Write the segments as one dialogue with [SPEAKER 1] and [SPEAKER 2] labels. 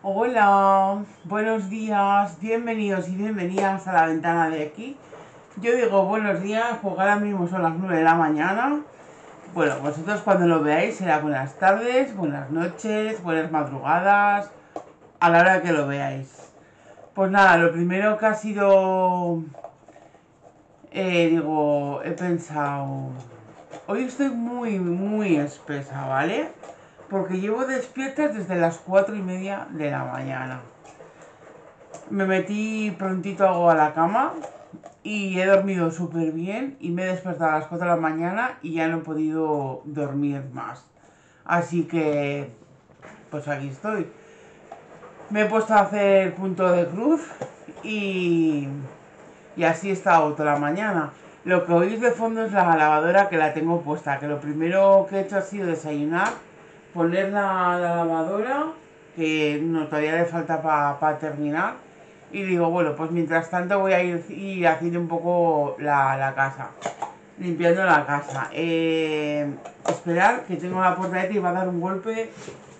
[SPEAKER 1] Hola, buenos días, bienvenidos y bienvenidas a la ventana de aquí. Yo digo buenos días porque ahora mismo son las 9 de la mañana. Bueno, vosotros cuando lo veáis será buenas tardes, buenas noches, buenas madrugadas, a la hora que lo veáis. Pues nada, lo primero que ha sido, he pensado, hoy estoy muy espesa, ¿vale? Porque llevo despierta desde las 4:30 de la mañana. Me metí prontito a la cama y he dormido súper bien y me he despertado a las 4 de la mañana y ya no he podido dormir más. Así que, pues aquí estoy. Me he puesto a hacer punto de cruz y, y así he estado toda la mañana. Lo que oís de fondo es la lavadora que la tengo puesta, que lo primero que he hecho ha sido desayunar, poner la lavadora, que no, todavía le falta para terminar, y digo, bueno, pues mientras tanto voy a ir haciendo un poco la casa, limpiando la casa. Esperar que tengo la puerta abierta y va a dar un golpe.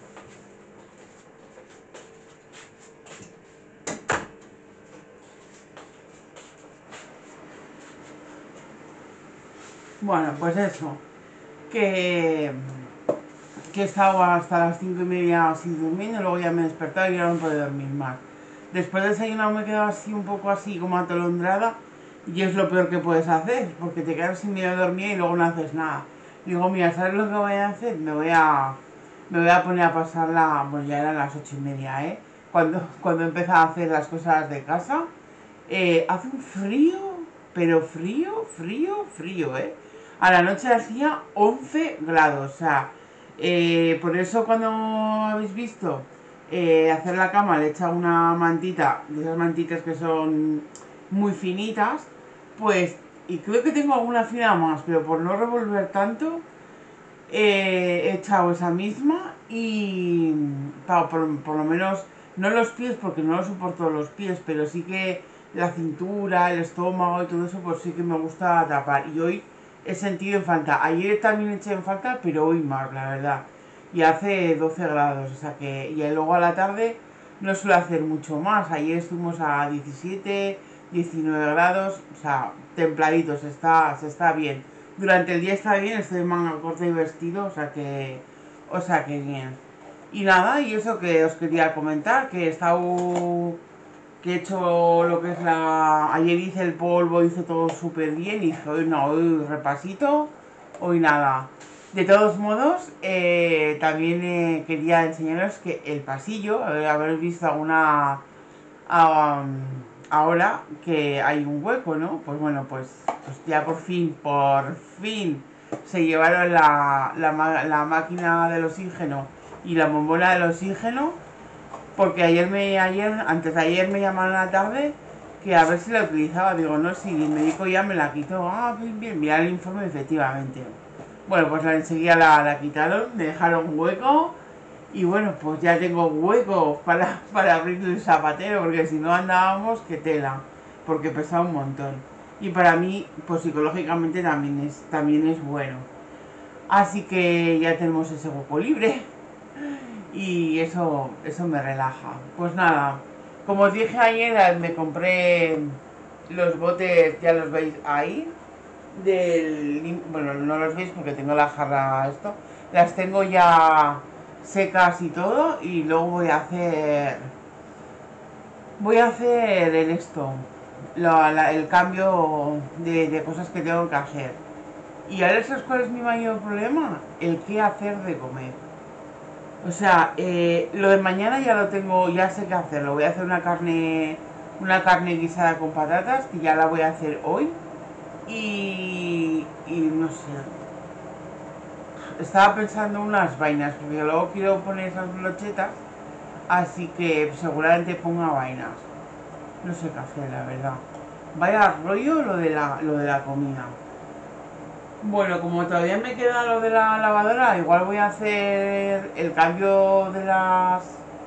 [SPEAKER 1] Bueno, pues eso, que, que he estado hasta las 5:30 así durmiendo, luego ya me he despertado y ya no puedo dormir más. Después de desayunar me he quedado así un poco así como atolondrada y es lo peor que puedes hacer, porque te quedas sin miedo de dormir y luego no haces nada. Digo, mira, ¿sabes lo que voy a hacer? Me voy a poner a pasarla, pues ya eran las 8:30, ¿eh? Cuando empecé a hacer las cosas de casa, hace un frío, pero frío, ¿eh? A la noche hacía 11 grados, o sea, por eso cuando habéis visto hacer la cama le he echado una mantita, de esas mantitas que son muy finitas, pues, y creo que tengo alguna fina más, pero por no revolver tanto, he echado esa misma y por lo menos, no los pies porque no lo soporto los pies, pero sí que la cintura, el estómago y todo eso, pues sí que me gusta tapar. Y hoy he sentido en falta. Ayer también eché en falta, pero hoy más, la verdad. Y hace 12 grados, o sea que. Y luego a la tarde no suele hacer mucho más. Ayer estuvimos a 17, 19 grados, o sea, templaditos, se está bien. Durante el día está bien, estoy en manga corta y vestido, o sea que bien. Y nada, y eso que os quería comentar, que he hecho lo que es ayer hice el polvo, hice todo súper bien, y dije, hoy no, hoy repasito, hoy nada. De todos modos, también quería enseñaros que el pasillo, habéis visto um, ahora que hay un hueco, ¿no? Pues bueno, pues ya por fin se llevaron la máquina del oxígeno y la bombona del oxígeno, porque antes de ayer me llamaron a la tarde que a ver si la utilizaba. Digo, no, si el médico ya me la quitó. Ah, bien, bien, mira el informe, efectivamente. Bueno, pues enseguida la quitaron, me dejaron hueco y bueno, pues ya tengo hueco para abrir el zapatero, porque si no andábamos que tela, porque pesa un montón. Y para mí, pues psicológicamente también es bueno. Así que ya tenemos ese hueco libre y eso me relaja. Pues nada, como os dije ayer, me compré los botes, ya los veis ahí, bueno, no los veis porque tengo la jarra esto, las tengo ya secas y todo, y luego voy a hacer el cambio de cosas que tengo que hacer. Y ahora, ¿sabes cuál es mi mayor problema? El qué hacer de comer. O sea, lo de mañana ya lo tengo, ya sé qué hacerlo. Voy a hacer una carne guisada con patatas, que ya la voy a hacer hoy. Y no sé, estaba pensando unas vainas, porque luego quiero poner esas brochetas, así que seguramente ponga vainas. No sé qué hacer, la verdad. Vaya rollo lo de la comida. Bueno, como todavía me queda lo de la lavadora, igual voy a hacer el cambio de las.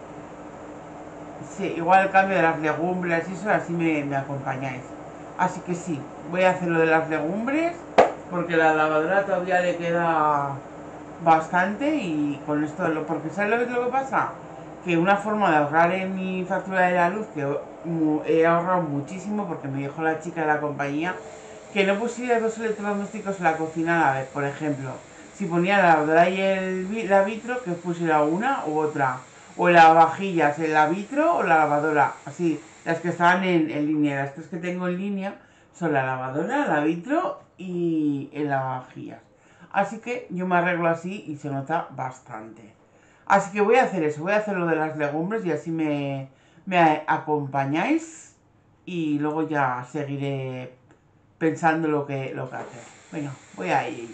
[SPEAKER 1] Sí, igual el cambio de las legumbres y eso, así me acompañáis. Así que sí, voy a hacer lo de las legumbres, porque la lavadora todavía le queda bastante, y con esto, porque ¿sabes lo que pasa? que una forma de ahorrar en mi factura de la luz, que he ahorrado muchísimo porque me dijo la chica de la compañía, que no pusiera dos electrodomésticos en la cocina a la vez. Por ejemplo, si ponía la lavadora y la vitro, que pusiera una u otra. O el lavavajillas, el la vitro o la lavadora. Así, las que estaban en línea. Las tres que tengo en línea son la lavadora, la vitro y el lavavajillas. Así que yo me arreglo así y se nota bastante. Así que voy a hacer eso, voy a hacer lo de las legumbres y así me acompañáis y luego ya seguiré pensando lo que hacer. Venga, voy a ir.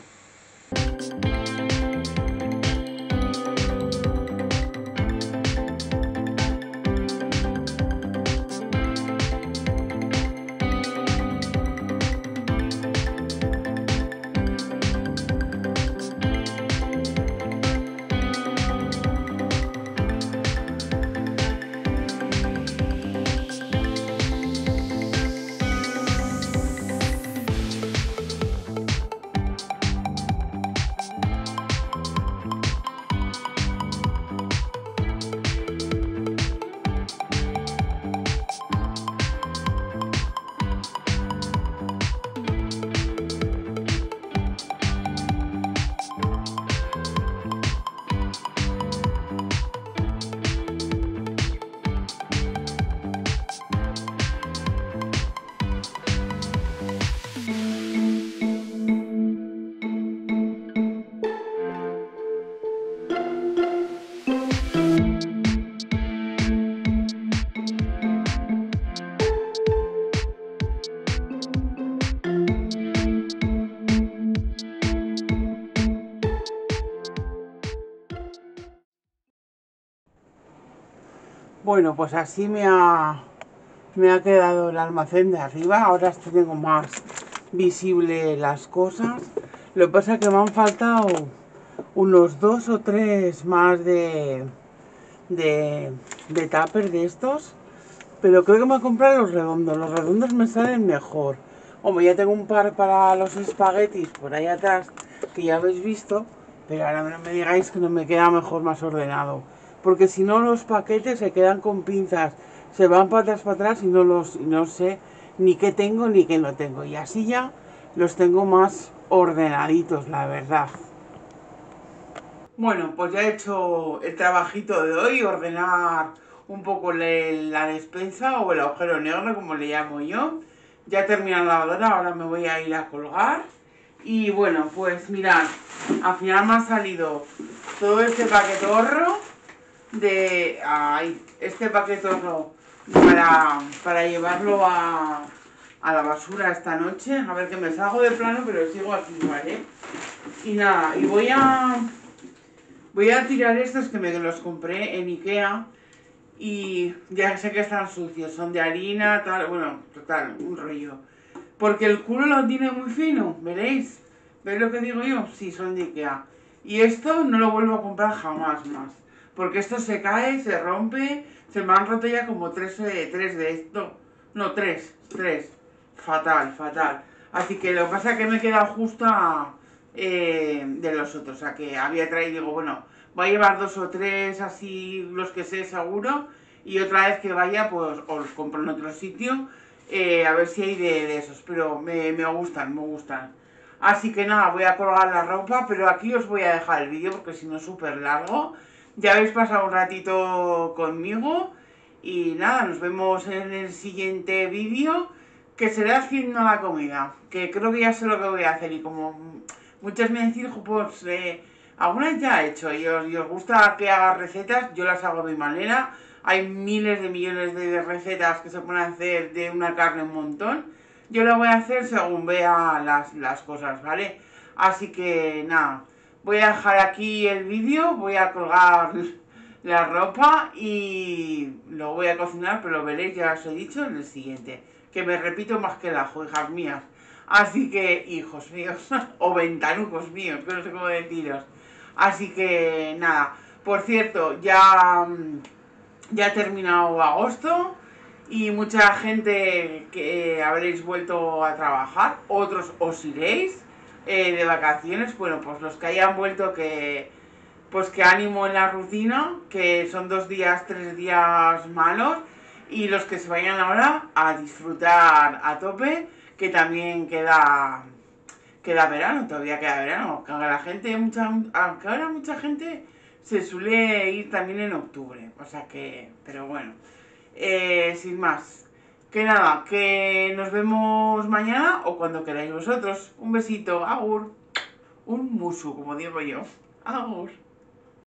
[SPEAKER 1] Bueno, pues así me ha quedado el almacén de arriba. Ahora tengo más visible las cosas. Lo que pasa es que me han faltado unos 2 o 3 más de tupper de estos. Pero creo que me voy a comprar los redondos. Los redondos me salen mejor. Hombre, ya tengo un par para los espaguetis por ahí atrás, que ya habéis visto. Pero ahora no me digáis que no me queda mejor, más ordenado. Porque si no los paquetes se quedan con pinzas. Se van para atrás y no sé ni qué tengo ni qué no tengo. Y así ya los tengo más ordenaditos, la verdad. Bueno, pues ya he hecho el trabajito de hoy, ordenar un poco la despensa o el agujero negro, como le llamo yo. Ya terminé la lavadora, ahora me voy a ir a colgar. Y bueno, pues mirad, al final me ha salido todo este paquetorro de... Ay, este paquetorro para llevarlo a la basura esta noche. A ver que me salgo de plano, pero sigo aquí, ¿vale? Y nada, y voy a tirar estos que me los compré en Ikea y ya sé que están sucios, son de harina, tal, bueno, total, un rollo. Porque el culo lo tiene muy fino, ¿veréis? ¿Veis lo que digo yo? Sí, son de Ikea. Y esto no lo vuelvo a comprar jamás más. Porque esto se cae, se rompe, se me han roto ya como tres de esto. No, tres. Fatal, fatal. Así que lo que pasa es que me he quedado justa de los otros. O sea que había traído, digo, bueno, voy a llevar 2 o 3 así, los que sé seguro. Y otra vez que vaya, pues os compro en otro sitio. A ver si hay de esos. Pero me gustan, me gustan. Así que nada, voy a colgar la ropa. Pero aquí os voy a dejar el vídeo porque si no es súper largo. Ya habéis pasado un ratito conmigo. Y nada, nos vemos en el siguiente vídeo, que será haciendo la comida, que creo que ya sé lo que voy a hacer. Y como muchas me decís, pues algunas ya he hecho y os gusta que haga recetas, yo las hago de mi manera. Hay miles de millones de recetas que se pueden hacer de una carne un montón. Yo lo voy a hacer según vea las cosas, ¿vale? Así que nada, voy a dejar aquí el vídeo, voy a colgar la ropa y lo voy a cocinar, pero lo veréis, ya os he dicho, en el siguiente. Que me repito más que el ajo, hijas mías. Así que, hijos míos, o ventanucos míos, que no sé cómo deciros. Así que, nada. Por cierto, ya ha terminado agosto y mucha gente que habréis vuelto a trabajar, otros os iréis de vacaciones. Bueno, pues los que hayan vuelto pues que ánimo en la rutina, que son 2 días, 3 días malos, y los que se vayan ahora a disfrutar a tope, que también queda verano, todavía queda verano, que ahora la gente, aunque ahora mucha gente se suele ir también en octubre, o sea que, pero bueno, sin más, que nada, que nos vemos mañana o cuando queráis vosotros. Un besito, agur, un musu, como digo yo, agur.